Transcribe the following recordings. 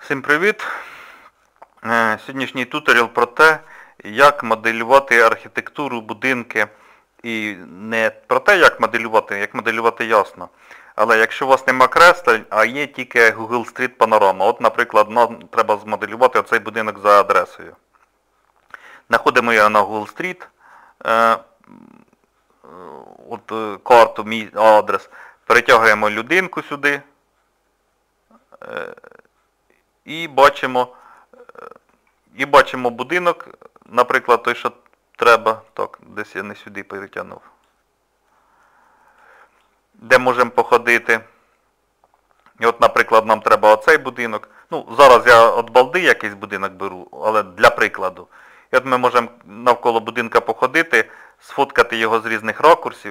Всім привіт! Сьогоднішній туторіал про те, як моделювати архітектуру, будинки. І не про те, як моделювати ясно. Але якщо у вас нема кресла, а є тільки Google Street Panorama. От, наприклад, нам треба змоделювати оцей будинок за адресою. Знаходимо його на Google Street, карту, мій адрес. Перетягуємо людинку сюди. І бачимо будинок, наприклад, той, що треба. Так, десь я не сюди перетягнув. Де можемо походити. І от, наприклад, нам треба оцей будинок. Ну, зараз я от балди якийсь будинок беру, але для прикладу. І от ми можемо навколо будинка походити, сфоткати його з різних ракурсів.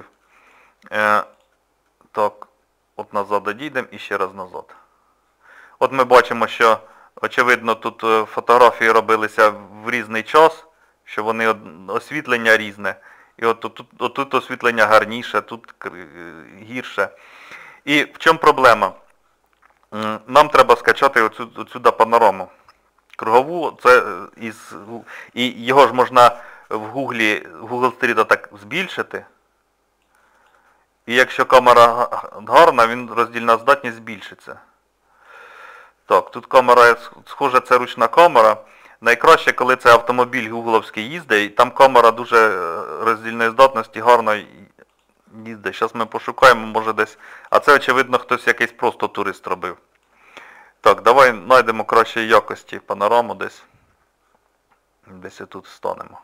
Так, от назад одійдемо і ще раз назад. От ми бачимо, що, очевидно, тут фотографії робилися в різний час, що вони освітлення різне. І тут освітлення гарніше, тут гірше. І в чому проблема? Нам треба скачати отсюди панораму. Кругову, і його ж можна в Google Street так збільшити. І якщо камера гарна, роздільна здатність збільшиться. Так, тут камера, схоже, це ручна камера. Найкраще, коли це автомобіль гугловський їздить, і там камера дуже роздільної здатності гарно їздить. Зараз ми пошукаємо, може десь. А це, очевидно, хтось якийсь просто турист робив. Так, давай знайдемо кращої якості панораму десь. Десь тут станемо.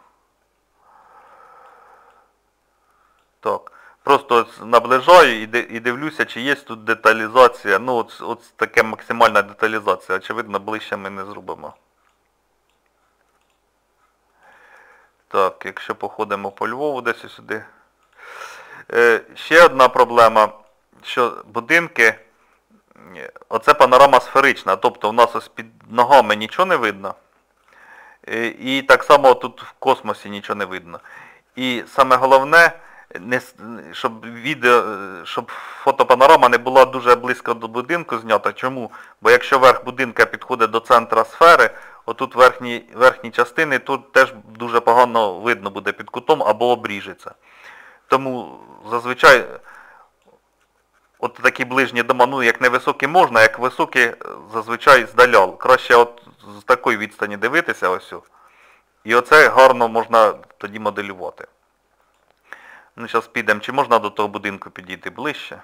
Так. Просто наближаю і дивлюся, чи є тут деталізація. Ну, от така максимальна деталізація. Очевидно, ближче ми не зробимо. Так, якщо походимо по Львову десь сюди. Ще одна проблема, що будинки, оце панорама сферична, тобто у нас ось під ногами нічого не видно. І так само тут в космосі нічого не видно. І саме головне, щоб фотопанорама не була дуже близько до будинку знята. Чому? Бо якщо верх будинка підходить до центра сфери, отут верхні частини, тут теж дуже погано видно буде під кутом або обріжеться. Тому зазвичай от такі ближні дома, ну як невисокі можна, як високі зазвичай здаля. Краще от з такої відстані дивитися ось. І оце гарно можна тоді моделювати. Ну, зараз підемо, чи можна до того будинку підійти ближче.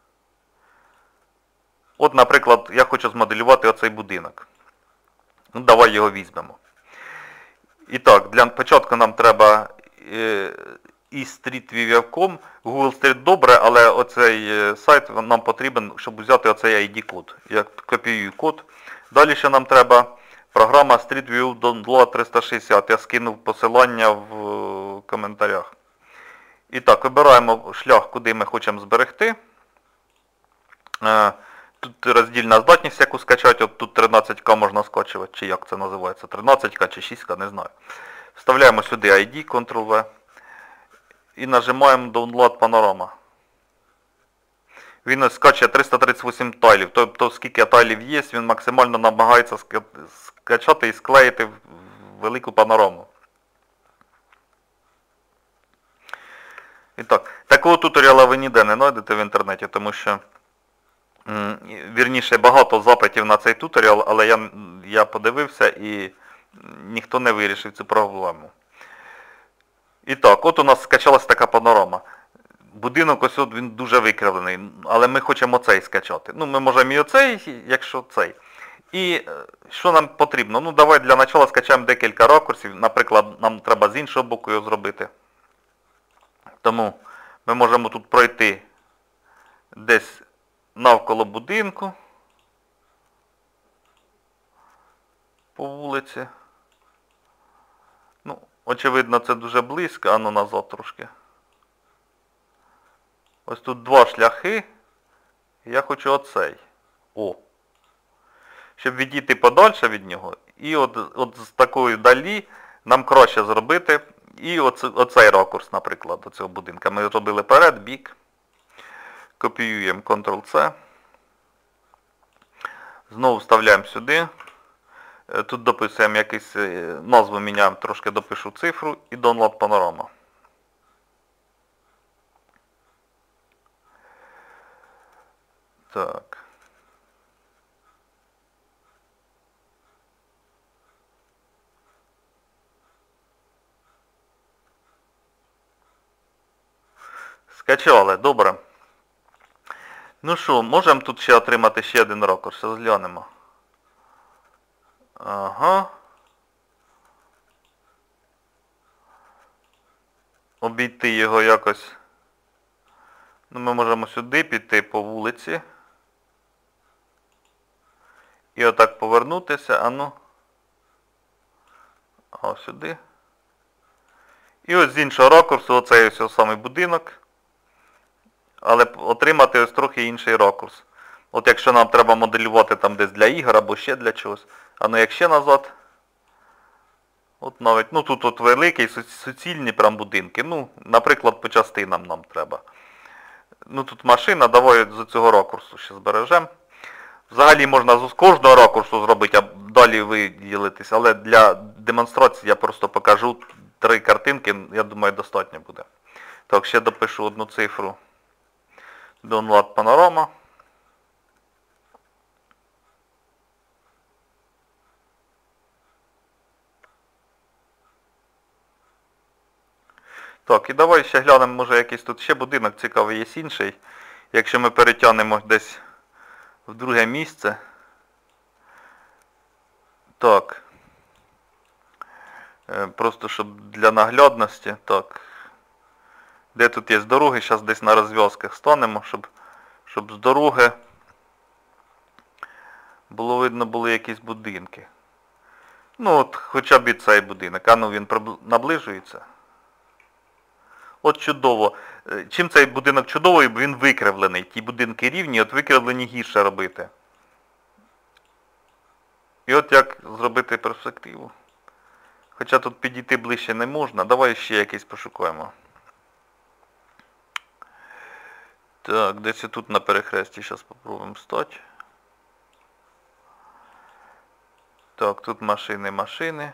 От, наприклад, я хочу змоделювати оцей будинок. Ну, давай його візьмемо. І так, для початку нам треба eStreetView.com. Google Street добре, але оцей сайт нам потрібен, щоб взяти оцей ID-код. Я копіюю код. Далі ще нам треба програма Street View Download 360. Я скинув посилання в коментарях. І так, вибираємо шлях, куди ми хочемо зберегти. Тут роздільна здатність, яку скачати, от тут 13К можна скачувати, чи як це називається, 13К чи 6К, не знаю. Вставляємо сюди ID, Ctrl-V. І нажимаємо Download Panorama. Він скачає 338 тайлів, тобто скільки тайлів є, він максимально намагається скачати і склеїти в велику панораму. І так, такого туторіала ви ніде не знайдете в інтернеті, тому що, вірніше, багато запитів на цей туторіал, але я подивився і ніхто не вирішив цю проблему. І так, от у нас скачалась така панорама. Будинок ось він дуже викривлений, але ми хочемо цей скачати. Ну, ми можемо і оцей, якщо цей. І що нам потрібно? Ну, давай для початку скачаємо декілька ракурсів. Наприклад, нам треба з іншого боку його зробити. Тому ми можемо тут пройти десь навколо будинку, по вулиці. Ну, очевидно, це дуже близько, а ну назад трошки. Ось тут два шляхи, я хочу оцей. О! Щоб відійти подальше від нього, і от з такої далі нам краще зробити. І оцей ракурс, наприклад, до цього будинка. Ми зробили перед, бік. Копіюємо Ctrl-C. Знову вставляємо сюди. Тут дописуємо якусь назву, міняємо, трошки допишу цифру і Download Panorama. Так. Скачали, добре. Ну що, можемо тут ще отримати ще один ракурс, розглянемо. Ага. Обійти його якось. Ну, ми можемо сюди піти по вулиці. І отак повернутися, а ну. Ось сюди. І ось з іншого ракурсу, оцей ось самий будинок. Але отримати ось трохи інший ракурс. От якщо нам треба моделювати там десь для ігор або ще для чогось. А ну як ще назад. От навіть, ну тут от великий, суцільні прям будинки. Ну, наприклад, по частинам нам треба. Ну тут машина, давай з цього ракурсу ще збережемо. Взагалі можна з кожного ракурсу зробити, а далі виділитись, але для демонстрації я просто покажу 3 картинки, я думаю, достатньо буде. Так, ще допишу одну цифру. Download Panorama. Так, і давай ще глянемо, може якийсь тут ще будинок цікавий є інший. Якщо ми перетягнемо десь в друге місце. Так. Просто щоб для наглядності. Так. Де тут є дороги? Зараз десь на розв'язках станемо, щоб з дороги було видно були якісь будинки. Ну от хоча б і цей будинок. А ну він наближується. От чудово. Чим цей будинок чудовий, бо він викривлений. Ті будинки рівні, от викривлені гірше робити. І от як зробити перспективу. Хоча тут підійти ближче не можна. Давай ще якийсь пошукаємо. Так, десь тут на перехресті зараз спробуємо стати. Так, тут машини.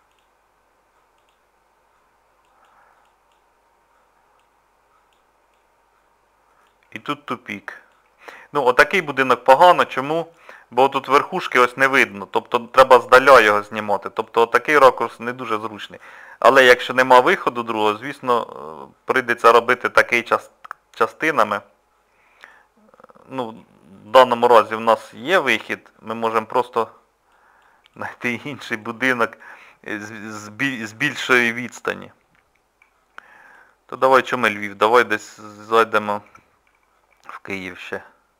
І тут тупік. Ну, отакий будинок погано. Чому? Бо тут верхушки ось не видно. Тобто треба здаля його знімати. Тобто отакий ракурс не дуже зручний. Але якщо нема виходу другого, звісно, прийдеться робити такий частинами. Ну, в даному разі в нас є вихід. Ми можемо просто знайти інший будинок з більшої відстані. То давай, чому Львів? Давай десь зайдемо в Київ ще.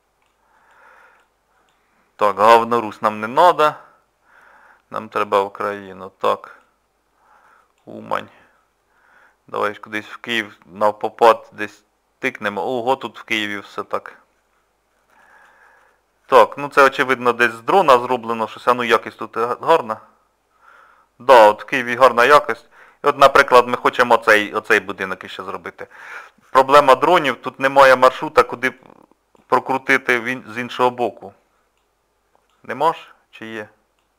Так, Говнорусь нам не треба. Нам треба Україну. Так. Умань. Давай кудись в Київ навпопад десь тикнемо. Ого, тут в Києві все так. Так, ну це очевидно десь з дрона зроблено щось. А ну якість тут гарна. Да, от в Києві гарна якість. І от, наприклад, ми хочемо оцей будинок іще зробити. Проблема дронів, тут немає маршрута, куди прокрутити з іншого боку. Нема ж? Чи є?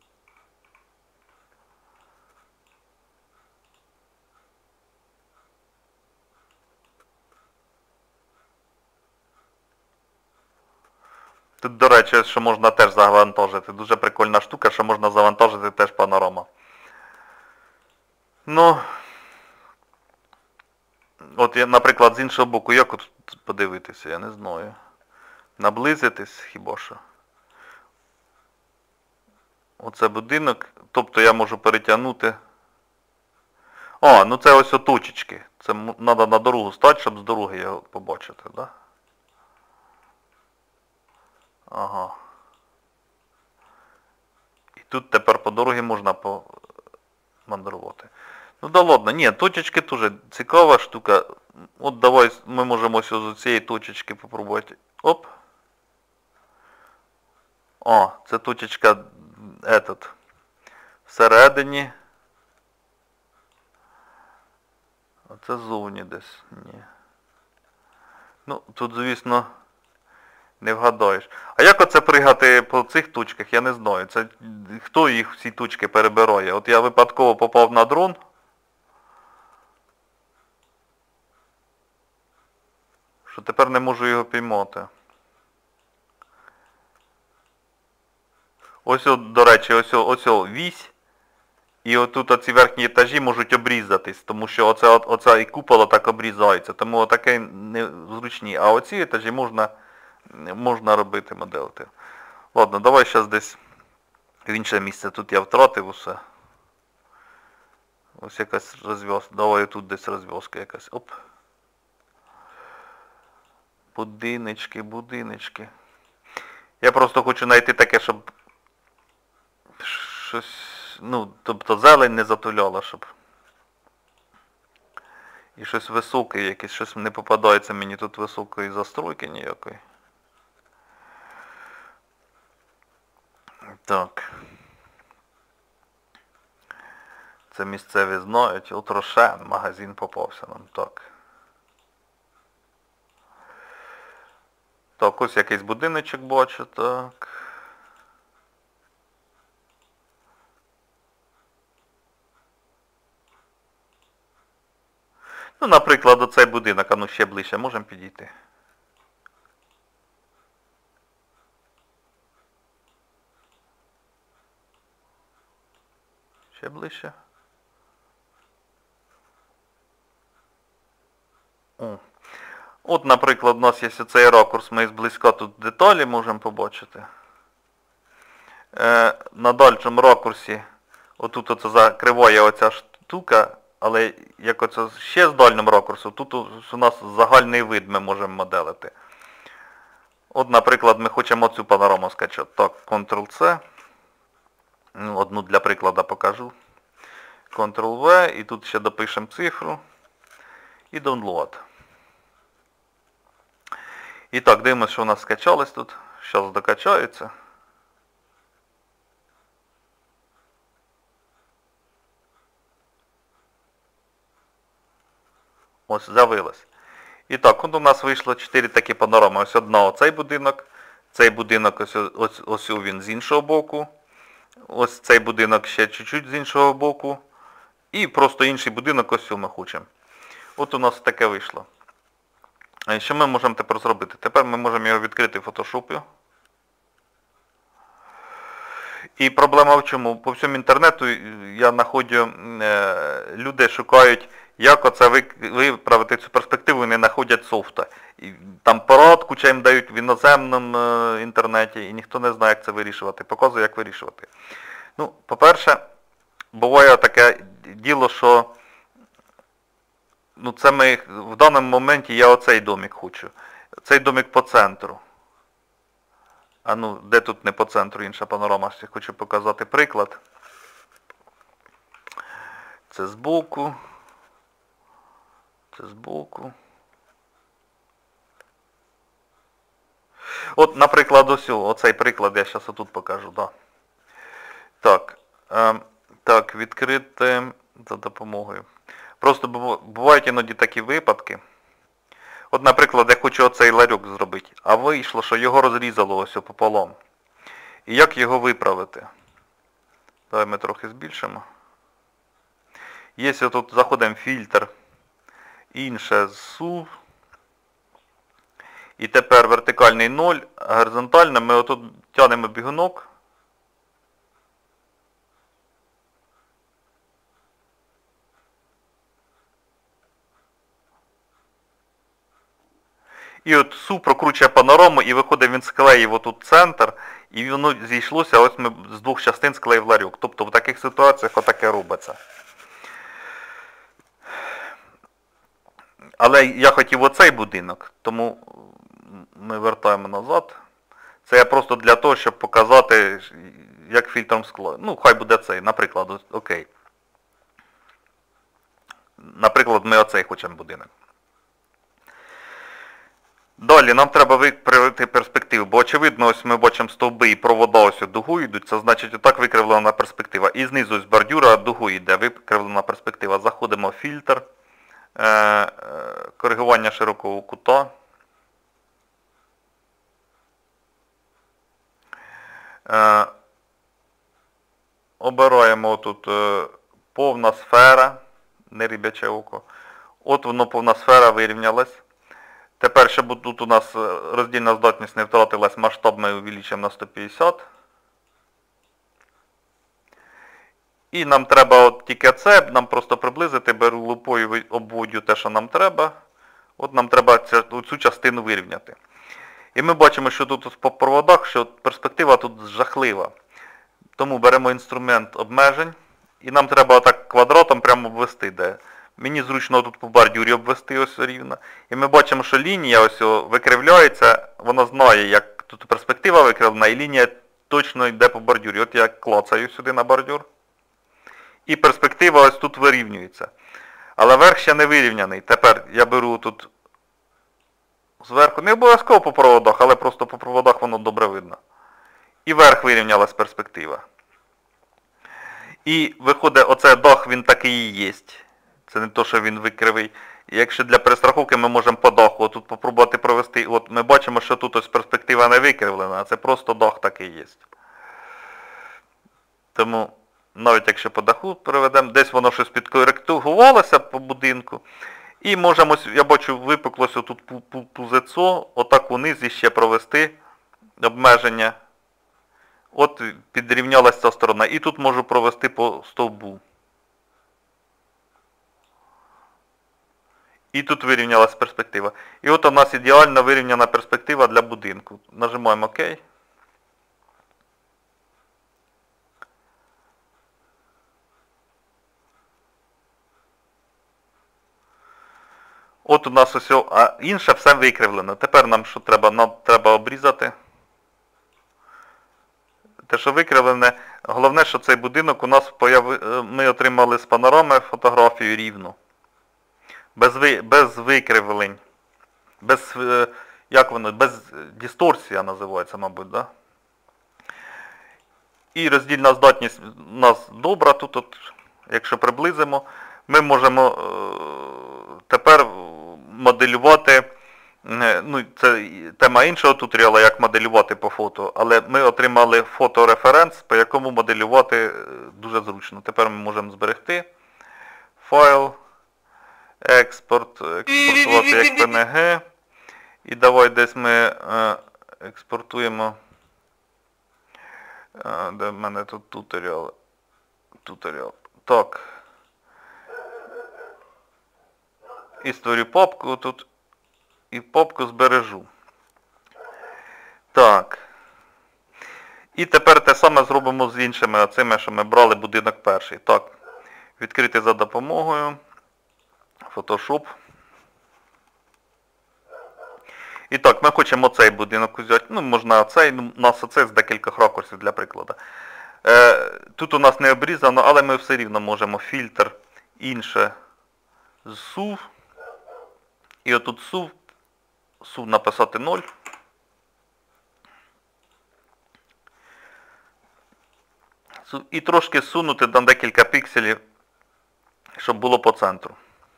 Тут, до речі, що можна теж завантажити. Дуже прикольна штука, що можна завантажити теж панорама. Ну, от я, наприклад, з іншого боку, як от подивитися, я не знаю. Наблизитись хіба що. Оце будинок, тобто я можу перетягнути. О, ну це ось оточечки. Це треба на дорогу стати, щоб з дороги його побачити, так? Да? Ага. І тут тепер по дорозі можна помандрувати. Ну да ладно, ні, точечки теж цікава штука. От давай ми можемо ось з цієї точечки попробувати. Оп. О, це точечка всередині. А це ззовні десь. Ні. Ну, тут, звісно, Не вгадаєш. А як оце пригати по цих точках, я не знаю. Це хто їх всі точки перебирає? От я випадково попав на дрон. Що тепер не можу його піймати. Ось, до речі, ось вісь. І отут оці верхні етажі можуть обрізатись, тому що оця і купола так обрізається. Тому отаке незручні. А оці етажі можна робити, моделити. Ладно, давай зараз десь в інше місце. Тут я втратив усе. Ось якась розв'язка. Давай тут десь розв'язка якась. Оп. Будиночки. Я просто хочу знайти таке, щоб щось, ну, тобто зелень не затуляла, щоб. І щось високе якесь, щось не попадається мені тут високої застройки ніякої. Так. Це місцеві знають. От Рошен, магазин попався нам. Так. Так, ось якийсь будиночок бачу, так. Ну, наприклад, оцей будинок, а ну ще ближче, можемо підійти. Ще ближче. О. От, наприклад, у нас є цей ракурс, ми зблизька тут деталі можемо побачити. На дальшому ракурсі, отут оце закриває оця штука, але як оце ще з дальним ракурсом, тут у нас загальний вид ми можемо моделити. От, наприклад, ми хочемо цю панораму скачати. Так, Ctrl-C. Одну для прикладу покажу. Ctrl-V, і тут ще допишемо цифру. І Download. І так, дивимося, що у нас скачалось тут. Зараз докачається. Ось, з'явилось. І так, от у нас вийшло 4 такі панорами. Ось одна оцей будинок. Цей будинок ось він з іншого боку. Ось цей будинок ще чуть-чуть з іншого боку. І просто інший будинок ось ми хочемо. От у нас таке вийшло. Що ми можемо тепер зробити? Тепер ми можемо його відкрити в фотошопі. І проблема в чому? По всьому інтернету я знаходжу, люди шукають, як оце виправити цю перспективу і не знаходять софта. І там порад куча їм дають в іноземному інтернеті, і ніхто не знає, як це вирішувати. Показує, як вирішувати. Ну, по-перше, буває таке діло, що ну, це ми в даному моменті я оцей домик хочу. Цей домик по центру. А ну, де тут не по центру інша панорама? Я хочу показати приклад. Це збоку. Це збоку. От, наприклад, ось оцей приклад я зараз отут покажу. Да. Так. Так, відкрити за допомогою. Просто бувають іноді такі випадки. От, наприклад, я хочу оцей ларьок зробити, а вийшло, що його розрізало ось пополам. І як його виправити? Давай ми трохи збільшимо. Є тут заходимо в фільтр, інше СУ. І тепер вертикальний 0, а горизонтально ми отут тягнемо бігунок. І от СУ прокручує панораму і виходить, він склеїв отут центр, і воно зійшлося, ось ми з двох частин склеїв ларьок. Тобто в таких ситуаціях отаке робиться. Але я хотів оцей будинок, тому ми вертаємо назад. Це я просто для того, щоб показати, як фільтром скло. Ну, хай буде цей, наприклад, окей. Наприклад, ми оцей хочемо будинок. Далі нам треба виправити перспективу, бо очевидно, ось ми бачимо стовби і провода ось дугу йдуть, це значить отак викривлена перспектива. І знизу з бордюра дугу йде викривлена перспектива. Заходимо в фільтр, коригування широкого кута. Обираємо тут повна сфера, не рибяче око. От воно повна сфера вирівнялась. Тепер, щоб тут у нас роздільна здатність не втратилась, масштаб ми увеличимо на 150. І нам треба от тільки це, нам просто приблизити, беру лупою, обводю те, що нам треба. От нам треба цю частину вирівняти. І ми бачимо, що тут по проводах, що перспектива тут жахлива. Тому беремо інструмент обмежень. І нам треба отак квадратом прямо обвести, де. Мені зручно тут по бордюрі обвести ось рівно. І ми бачимо, що лінія ось викривляється, вона знає, як тут перспектива викривлена, і лінія точно йде по бордюрі. От я клацаю сюди на бордюр. І перспектива ось тут вирівнюється. Але верх ще не вирівняний. Тепер я беру тут зверху, не обов'язково по проводах, але просто по проводах воно добре видно. І верх вирівнялась перспектива. І виходить, оцей дах, він такий і є. Це не то, що він викривий. Якщо для перестраховки ми можемо по даху тут попробувати провести. От ми бачимо, що тут ось перспектива не викривлена, а це просто дах такий є. Тому навіть якщо по даху проведемо, десь воно щось підкоректувалося по будинку. І можемо, я бачу, випеклося тут пузецо, отак униз іще провести обмеження. От підрівнялася ця сторона. І тут можу провести по стовбу. І тут вирівнялася перспектива. І от у нас ідеально вирівняна перспектива для будинку. Нажимаємо ОК. От у нас ось, а інше все викривлено. Тепер нам що треба? Нам треба обрізати. Те, що викривлене, головне, що цей будинок у нас ми отримали з панорами фотографію рівну. Без викривлень. Без дисторсія називається, мабуть, да? І роздільна здатність у нас добра. Тут, от, якщо приблизимо, ми можемо тепер моделювати, ну, це тема іншого туторіалу, як моделювати по фото, але ми отримали фотореференс, по якому моделювати дуже зручно. Тепер ми можемо зберегти файл, експортувати як PNG. І давай десь ми експортуємо, де в мене тут туторіал. Так. І створю папку тут. І папку збережу. Так. І тепер те саме зробимо з іншими оцими, що ми брали будинок перший. Так. Відкрити за допомогою Photoshop. І так, ми хочемо цей будинок взяти. Ну, можна оцей, у нас оцей з декількох ракурсів для прикладу. Тут у нас не обрізано, але ми все рівно можемо фільтр інше SUV. І отут SUV написати 0. І трошки сунути на декілька пікселів, щоб було по центру.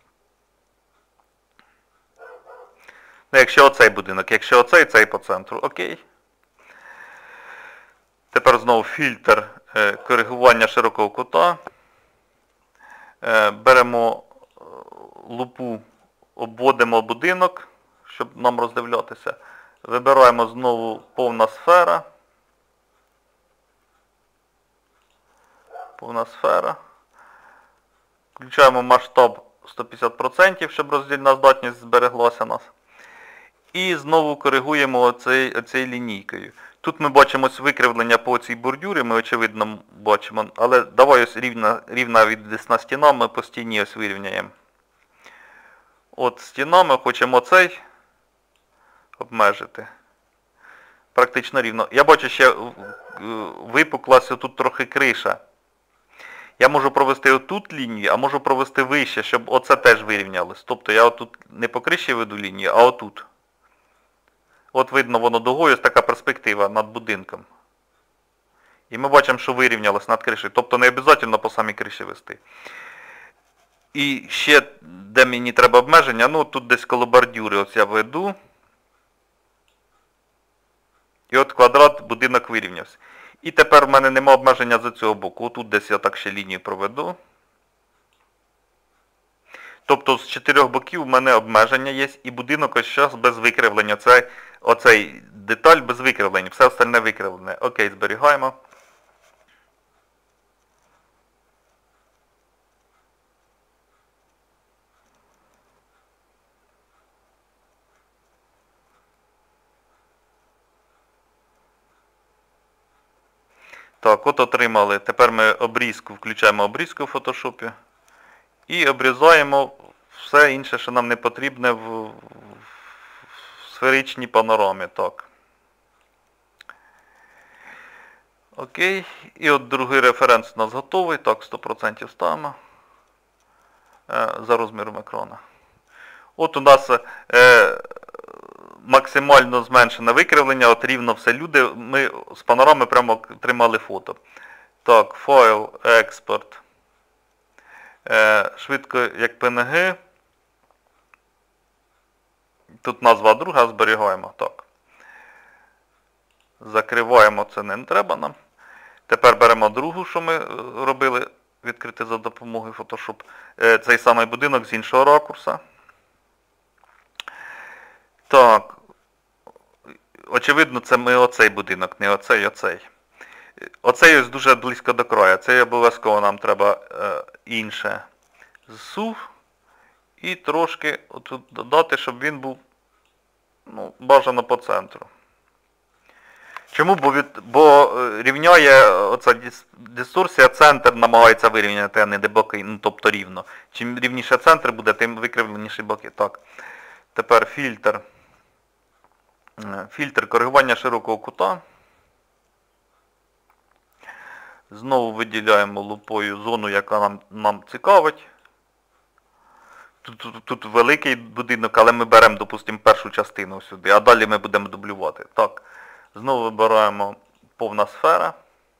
Ну, якщо оцей будинок, якщо оцей, цей по центру, окей. Тепер знову фільтр коригування широкого кута. Беремо лупу, обводимо будинок, щоб нам роздивлятися. Вибираємо знову повна сфера. Повна сфера. Включаємо масштаб 150%, щоб роздільна здатність збереглася у нас. І знову коригуємо оцею лінійкою. Тут ми бачимо викривлення по цій бордюрі, ми очевидно бачимо, але давай ось рівна відвісна стіна, ми по стіні ось вирівняємо. От стіна, ми хочемо цей обмежити. Практично рівно. Я бачу, ще випуклася тут трохи криша. Я можу провести отут лінію, а можу провести вище, щоб оце теж вирівнялось. Тобто я отут не по криші веду лінію, а отут. От видно воно дугою, ось така перспектива над будинком. І ми бачимо, що вирівнялось над кришею. Тобто не обов'язково по самій криші вести. І ще, де мені треба обмеження, ну тут десь коло бордюри ось я веду. І от квадрат, будинок вирівнявся. І тепер в мене нема обмеження з цього боку. Отут десь я так ще лінію проведу. Тобто з 4 боків в мене обмеження є, і будинок ось зараз без викривлення. Оцей деталь без викривлення, все остальне викривлене. Окей, зберігаємо. Так, от отримали. Тепер ми включаємо обрізку в фотошопі. І обрізаємо все інше, що нам не потрібне в сферичній панорамі. Так. Окей. І от другий референс у нас готовий. Так, 100% ставимо. За розміром екрану. От у нас максимально зменшене викривлення, от рівно все люди. Ми з панорами прямо тримали фото. Так, файл, експорт. Швидко як PNG. Тут назва друга, зберігаємо. Так. Закриваємо, це не треба нам. Тепер беремо другу, що ми робили, відкрити за допомогою Photoshop. Цей самий будинок з іншого ракурса. Так. Очевидно, це ми оцей будинок, не оцей, оцей. Оцей ось дуже близько до краю. Це обов'язково нам треба інше зсув. І трошки отут додати, щоб він був бажано по центру. Чому? Бо рівняє оця дисторсія, центр намагається вирівняти, а не де боки, тобто рівно. Чим рівніше центр буде, тим викривленіші боки. Так. Тепер фільтр. Фільтр коригування широкого кута. Знову виділяємо лупою зону, яка нам цікавить. Тут великий будинок, але ми беремо, допустимо, першу частину сюди, а далі ми будемо дублювати. Так, знову вибираємо повна сфера.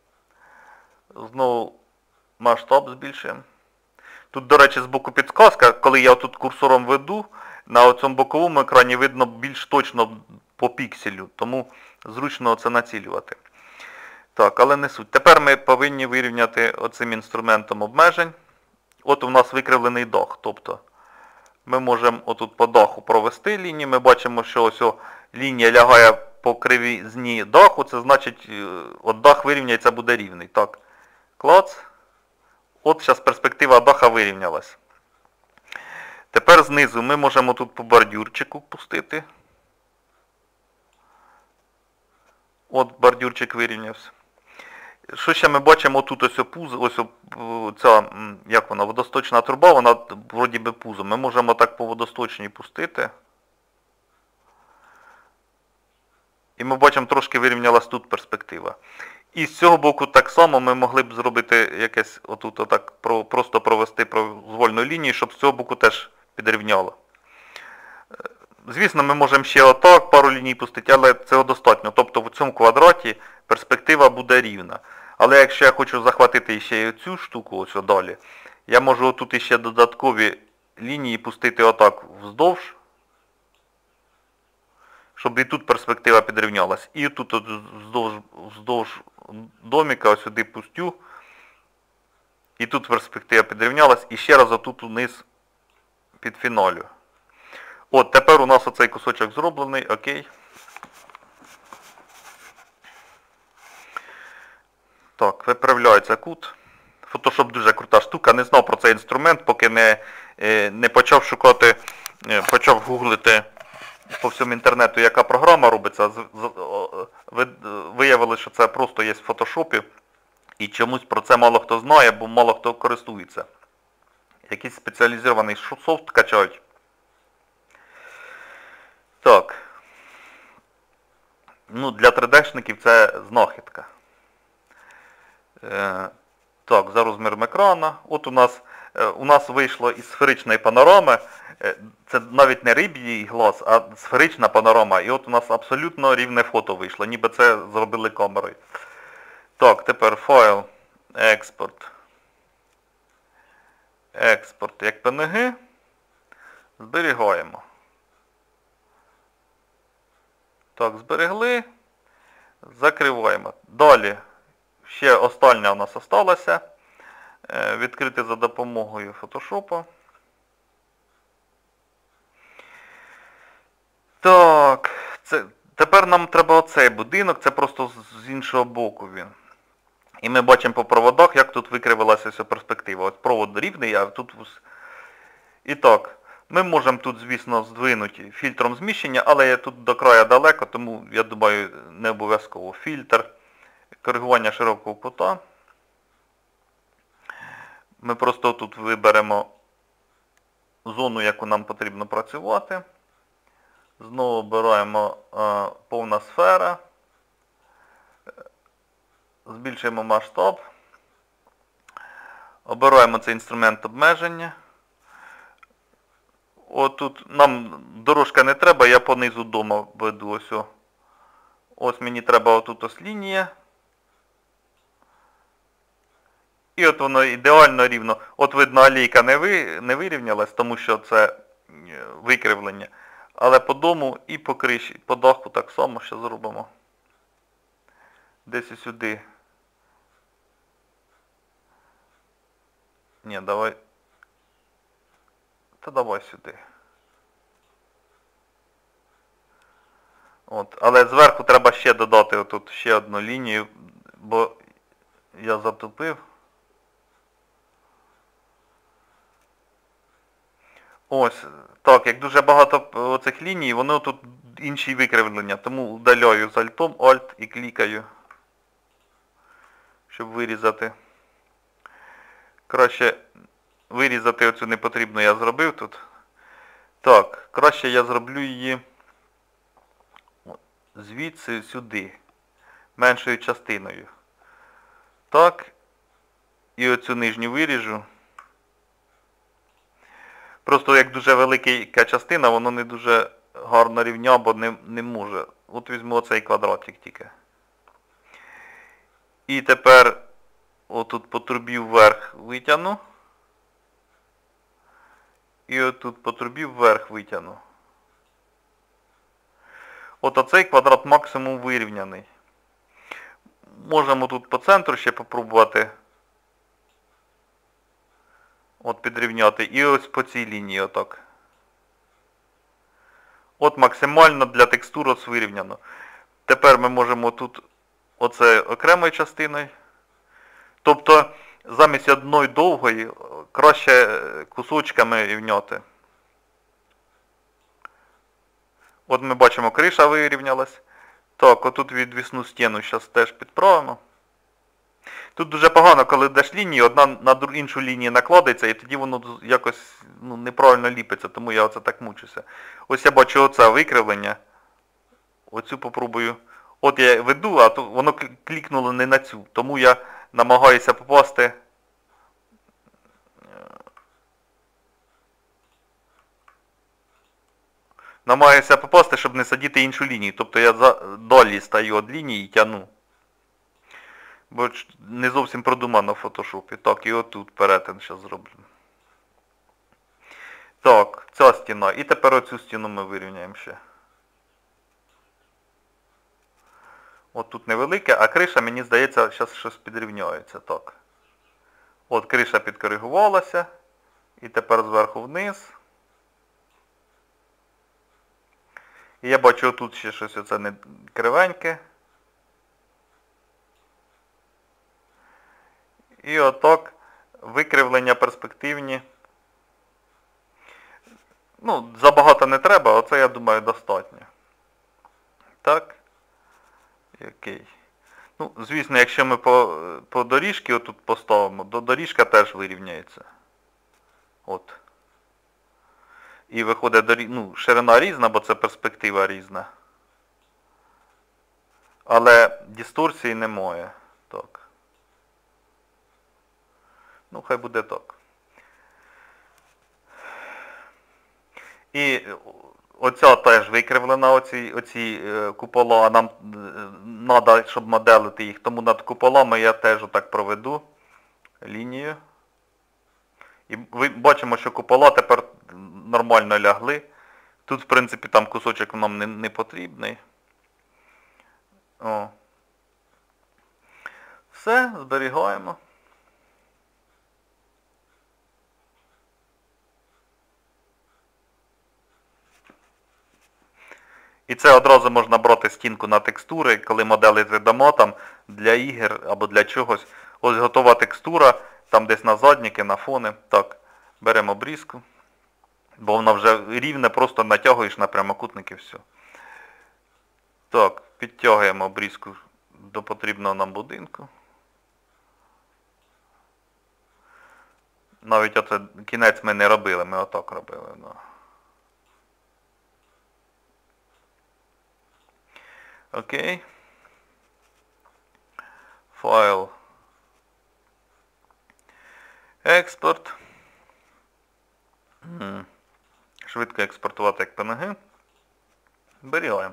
Знову масштаб збільшуємо. Тут, до речі, з боку підсказка, коли я тут курсором веду, на цьому боковому екрані видно більш точно по пікселю, тому зручно це націлювати. Так, але не суть. Тепер ми повинні вирівняти оцим інструментом обмежень. От у нас викривлений дах, тобто ми можемо отут по даху провести лінію, ми бачимо, що ось лінія лягає по кривизні даху, це значить, от дах вирівняється, буде рівний. Так, клац. От зараз перспектива даха вирівнялась. Тепер знизу ми можемо тут по бордюрчику пустити. От бордюрчик вирівнявся. Що ще ми бачимо? Тут ось пузо, ось ця, як вона, водосточна труба, вона вроді би пузо. Ми можемо так по водосточній пустити. І ми бачимо, трошки вирівнялась тут перспектива. І з цього боку так само ми могли б зробити якесь, отут отак, просто провести прозвольну лінію, щоб з цього боку теж підрівняло. Звісно, ми можемо ще отак пару ліній пустити, але цього достатньо. Тобто в цьому квадраті перспектива буде рівна. Але якщо я хочу захватити ще й цю штуку, ось далі, я можу отут іще додаткові лінії пустити отак вздовж, щоб і тут перспектива підрівнялась. І тут вздовж доміка ось сюди пустю, і тут перспектива підрівнялась, і ще раз отут униз під фінолю. От, тепер у нас оцей кусочок зроблений, окей. Так, виправляється кут. Photoshop дуже крута штука, не знав про цей інструмент, поки не почав шукати, почав гуглити по всьому інтернету, яка програма робиться. Виявилося, що це просто є в Photoshop, і чомусь про це мало хто знає, бо мало хто користується. Якийсь спеціалізований софт качають. Так. Ну, для 3D-шників це знахідка. Так, за розміром екрана. От у нас вийшло із сферичної панорами. Це навіть не риб'їй глаз, а сферична панорама. І от у нас абсолютно рівне фото вийшло, ніби це зробили камерою. Так, тепер файл, експорт. Експорт як PNG. Зберігаємо. Так, зберегли. Закриваємо. Далі Ще остання у нас осталася. Відкрити за допомогою Photoshop. Так, тепер нам треба оцей будинок, це просто з іншого боку він. І ми бачимо по проводах, як тут викривилася вся перспектива. От провод рівний, а тут... І так, ми можемо тут, звісно, здвинути фільтром зміщення, але тут до краю далеко, тому, я думаю, не обов'язково. Фільтр, коригування широкого кута. Ми просто тут виберемо зону, яку нам потрібно працювати. Знову обираємо повна сфера. Збільшуємо масштаб. Обираємо цей інструмент обмеження. Отут нам дорожка не треба, я по низу дома веду ось. Ось мені треба отут ось лінія. І от воно ідеально рівно. От видно, алейка не вирівнялась, тому що це викривлення. Але по дому і по криші, по даху так само ще зробимо. Десь і сюди. Ні, давай. Та давай сюди. От. Але зверху треба ще додати отут ще одну лінію, бо я затупив. Ось, так, як дуже багато оцих ліній, воно тут інші викривлення, тому удаляю з альтом, Alt і клікаю, щоб вирізати. Краще вирізати оцю непотрібну я зробив тут. Так, краще я зроблю її звідси сюди, меншою частиною. Так, і оцю нижню виріжу. Просто як дуже велика частина, воно не дуже гарно рівня, бо не може. От візьму оцей квадратик тільки. І тепер отут по трубі вверх витягну. І отут по трубі вверх витягну. От оцей квадрат максимум вирівняний. Можемо тут по центру ще попробувати. От підрівняти. І ось по цій лінії отак. От максимально для текстур ось вирівняно. Тепер ми можемо тут оце окремою частиною. Тобто замість одної довгої краще кусочками рівняти. От ми бачимо, криша вирівнялась. Так, отут відвісну стіну зараз теж підправимо. Тут дуже погано, коли йдеш лінії, одна на іншу лінію накладається, і тоді воно якось неправильно ліпиться, тому я оце так мучуся. Ось я бачу оце викривлення. Оцю попробую. От я веду, а то воно клікнуло не на цю, тому я намагаюся попасти. Намагаюся попасти, щоб не садити іншу лінію. Тобто я далі стаю від лінії і тягну. Бо не зовсім продумано в фотошопі. Так, і отут перетин зараз зроблю. Так, ця стіна. І тепер оцю стіну ми вирівняємо ще. От тут невелике, а криша, мені здається, зараз щось підрівняється. Так. От криша підкоригувалася. І тепер зверху вниз. І я бачу, тут ще щось оце не кривеньке. І отак викривлення перспективні. Ну, забагато не треба, оце, я думаю, достатньо. Так. Окей. Ну, звісно, якщо ми по доріжці отут поставимо, то доріжка теж вирівняється. От. І виходить, ширина різна, бо це перспектива різна. Але дисторсії немає. Так. Ну, хай буде так. І оця теж викривлена, оці купола, а нам треба, щоб моделити їх, тому над куполами я теж отак проведу лінію. І ми бачимо, що купола тепер нормально лягли. Тут, в принципі, там кусочок нам не потрібний. О. Все, зберігаємо. І це одразу можна брати стінку на текстури, коли моделі віддамо там для ігор або для чогось. Ось готова текстура, там десь на задніки, на фони. Так, беремо обрізку. Бо вона вже рівне, просто натягуєш на прямокутник і все. Так, підтягуємо обрізку до потрібного нам будинку. Навіть оце кінець ми не робили, ми отак робили. Ну. Окей. Файл. Експорт. Швидко експортувати як PNG. Зберігаємо.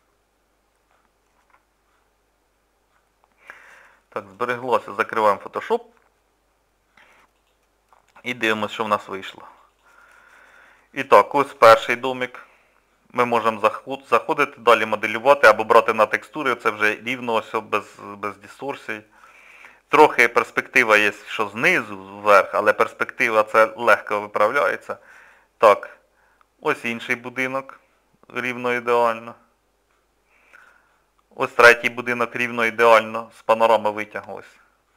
Так, збереглося, закриваємо Photoshop. І дивимося, що в нас вийшло. І так, ось перший домик. Ми можемо заходити, далі моделювати або брати на текстури, це вже рівно ось без дисторсій. Трохи перспектива є, що знизу, вверх, але перспектива це легко виправляється. Так, ось інший будинок, рівно ідеально. Ось третій будинок рівно ідеально, з панорами витяглось.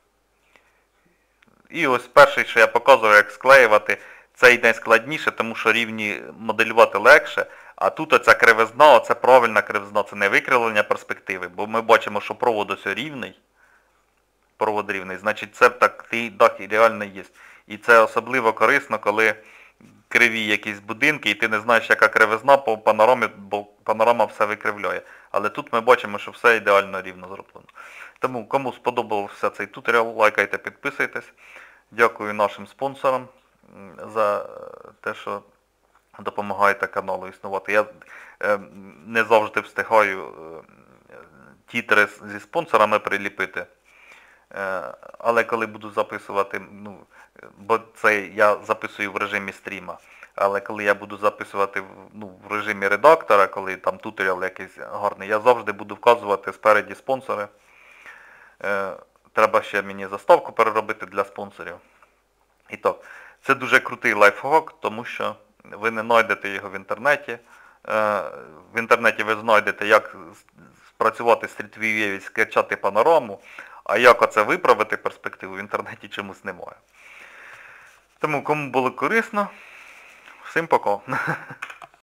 І ось перший, що я показував, як склеювати, це йде складніше, тому що рівні моделювати легше. А тут оця кривизна, оце правильна кривизна, це не викривлення перспективи, бо ми бачимо, що провод ось рівний. Провод рівний, значить це такий дах ідеально є. І це особливо корисно, коли криві якісь будинки, і ти не знаєш, яка кривизна по панорамі, бо панорама все викривляє. Але тут ми бачимо, що все ідеально рівно зроблено. Тому, кому сподобався цей туторіал, лайкайте, підписуйтесь. Дякую нашим спонсорам за те, що допомагаєте каналу існувати. Я не завжди встигаю тітри зі спонсорами приліпити. Але коли буду записувати, бо це я записую в режимі стріма, але коли я буду записувати в режимі редактора, коли там туторіал якийсь гарний, я завжди буду вказувати спереді спонсори. Треба ще мені заставку переробити для спонсорів. І так, це дуже крутий лайфхак, тому що ви не знайдете його в інтернеті. В інтернеті ви знайдете, як спрацювати з Street View і скачати панораму, а як оце виправити перспективу в інтернеті чомусь немає. Тому кому було корисно, всім пока.